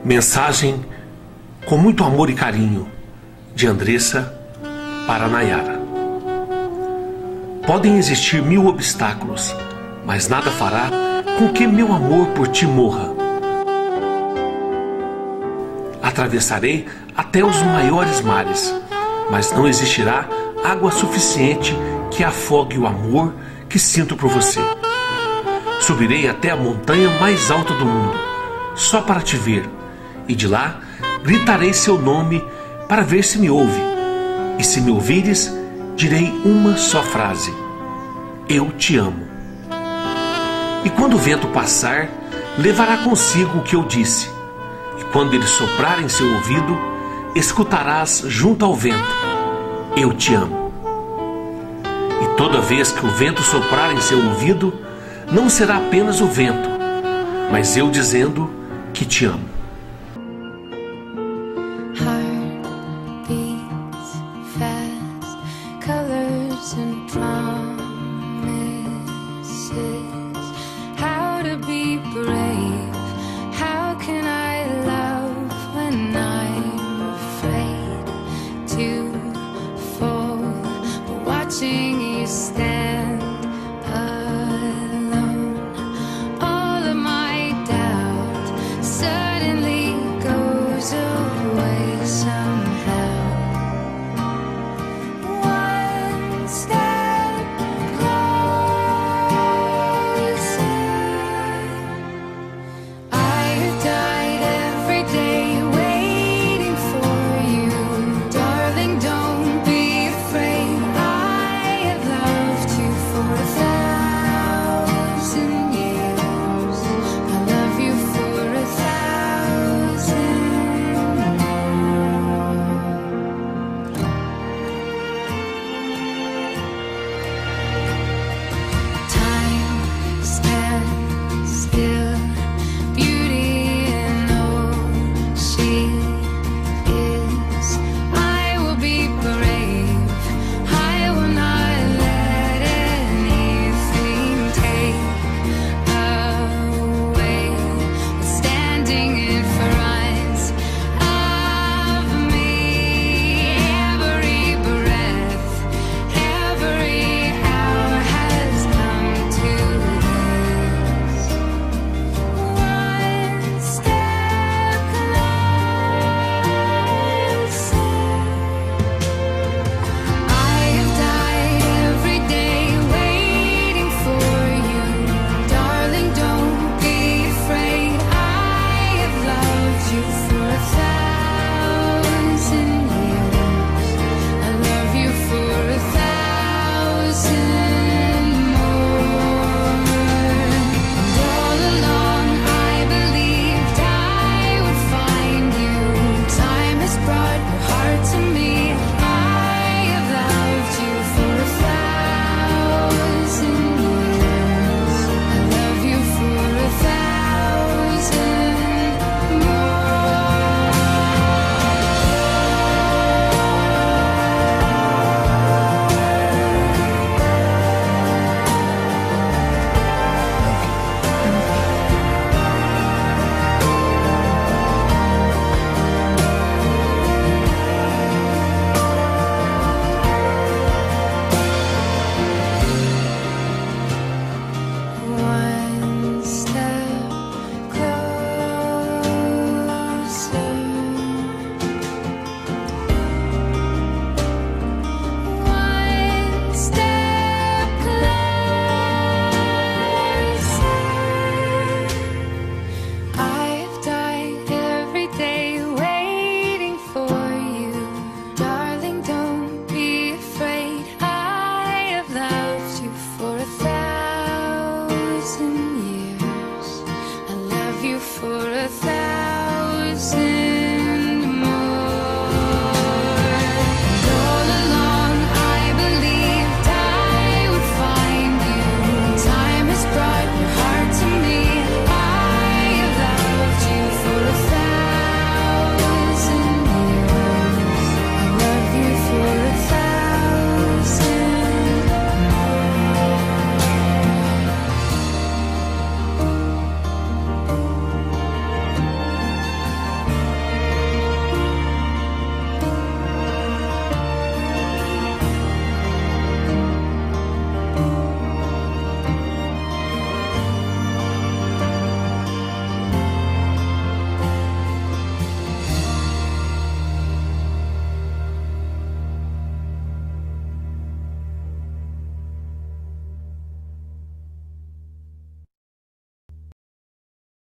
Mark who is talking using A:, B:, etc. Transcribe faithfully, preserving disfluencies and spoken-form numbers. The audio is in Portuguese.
A: Mensagem com muito amor e carinho de Andressa para Nayara. Podem existir mil obstáculos, mas nada fará com que meu amor por ti morra. Atravessarei até os maiores mares, mas não existirá água suficiente que afogue o amor que sinto por você. Subirei até a montanha mais alta do mundo, só para te ver, e de lá gritarei seu nome para ver se me ouve. E se me ouvires, direi uma só frase: eu te amo. E quando o vento passar, levará consigo o que eu disse. E quando ele soprar em seu ouvido, escutarás junto ao vento: eu te amo. E toda vez que o vento soprar em seu ouvido, não será apenas o vento, mas eu dizendo que te amo.